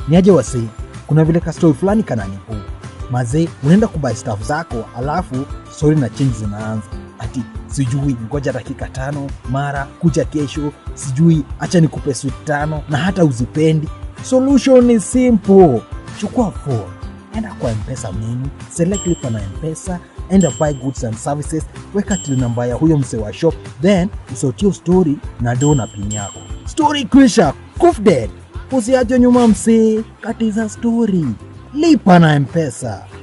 Niaje wasi, kuna vile ka story fulani kananipo. Mazee, unaenda kubuy stuff zako, alafu story na change zinaanza. Ati sijui ngoja dakika 5, mara kuja kesho, sijui acha nikupe sweet 5 na hata uzipendi. Solution is simple. Chukua phone, enda kwa M-pesa menu, select lipa na M-pesa, enda buy goods and services, weka till namba ya huyo mse wa shop, then usotie story na do na pin yako. Story kwisha, kuf dead. Usiache nyuma mse, katiza story. Lipa na M-pesa.